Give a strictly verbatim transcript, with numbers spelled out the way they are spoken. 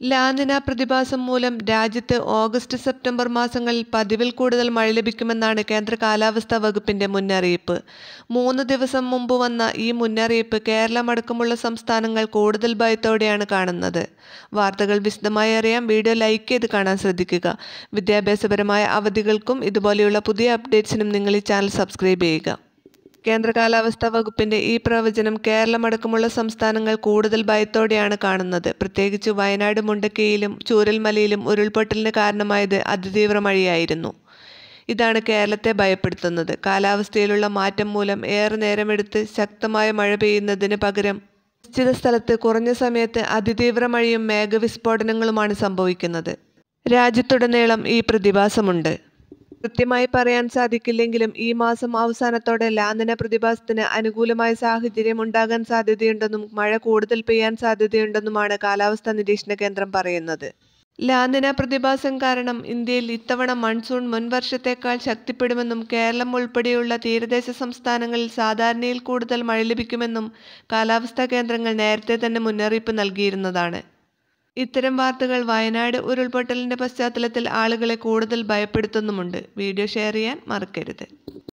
La Nina പ്രതിഭാസം മൂലം രാജ്യത്ത് ഓഗസ്റ്റ് സെപ്റ്റംബർ മാസങ്ങളിൽ പതിവിൽ കൂടുതൽ മഴ ലഭിക്കുമെന്നാണ് കേന്ദ്ര കാലാവസ്ഥാ വകുപ്പിന്റെ മുന്നറിയിപ്പ്. മൂന്ന് ദിവസം മുമ്പ് വന്ന ഈ മുന്നറിയിപ്പ് കേരളമടക്കമുള്ള സംസ്ഥാനങ്ങൾ കൂടുതൽ ഭയത്തോടെയാണ് കാണുന്നത്. വാർത്തകൾ വിശദമായി അറിയാൻ വീഡിയോ ലൈക്ക് ചെയ്ത് കാണാൻ ശ്രദ്ധിക്കുക. വിദ്യാഭ്യാസപരമായ അവധികൾക്കും ഇതുപോലെയുള്ള പുതിയ അപ്ഡേറ്റ്സിനും നിങ്ങൾ ഈ ചാനൽ സബ്സ്ക്രൈബ് ചെയ്യുക. കേന്ദ്ര കാലാവസ്ഥാ വകുപ്പിന്റെ ഈ പ്രവചനം കേരളമടക്കമുള്ള സംസ്ഥാനങ്ങൾ കൂടുതൽ ഭയത്തോടെയാണ് കാണുന്നത്. പ്രത്യേകിച്ച് വയനാട് മുണ്ടക്കയിലും ചൂരൽമലയിലും ഉരുൾപൊട്ടലിന് കാരണമായത് അതിതീവ്ര മഴയായിരുന്നു. ഇതാണ് കേരളത്തെ ഭയപ്പെടുത്തുന്നത്. കാലാവസ്ഥയിലുള്ള മാറ്റം മൂലം ഏറെ നേരമെടുത്ത് ശക്തമായ മഴ പെയ്യുന്നതിന് പകരം നിശ്ചിത സ്ഥലത്ത് കുറഞ്ഞ സമയത്ത് അതിതീവ്ര മഴയും മേഘവിസ്ഫോടനങ്ങളുമാണ് സംഭവിക്കുന്നത്. രാജ്യത്തുടനീളം ഈ പ്രതിഭാസമുണ്ട്. കൃത്യമായി പറയാൻ സാധിക്കില്ലെങ്കിലും ഈ മാസം അവസാനത്തോടെ ലാനിന പ്രതിഭാസത്തിന് അനുകൂലമായ സാഹചര്യം ഉണ്ടാകാൻ സാധ്യതയുണ്ടെന്നും മഴ കൂടുതൽ പെയ്യാൻ സാധ്യതയുണ്ടെന്നുമാണ് കാലാവസ്ഥാ നിരീക്ഷണ കേന്ദ്രം പറയുന്നത്. ലാനിന പ്രതിഭാസം കാരണം ഇന്ത്യയിൽ ഇത്തവണ മൺസൂൺ മുൻവർഷത്തേക്കാൾ ശക്തിപ്പെടുമെന്നും കേരളം ഉൾപ്പെടെയുള്ള തീരദേശ സംസ്ഥാനങ്ങളിൽ സാധാരണയിൽ കൂടുതൽ മഴ ലഭിക്കുമെന്നും കാലാവസ്ഥാ കേന്ദ്രങ്ങൾ നേരത്തെ തന്നെ മുന്നറിയിപ്പ് നൽകിയിരുന്നതാണ്. ഇത്തരം വാർത്തകൾ വയനാട് ഉരുൾപൊട്ടലിന്റെ പശ്ചാത്തലത്തിൽ ആളുകളെ കൂടുതൽ ഭയപ്പെടുത്തുന്നുമുണ്ട്. വീഡിയോ ഷെയർ ചെയ്യാൻ മറക്കരുത്.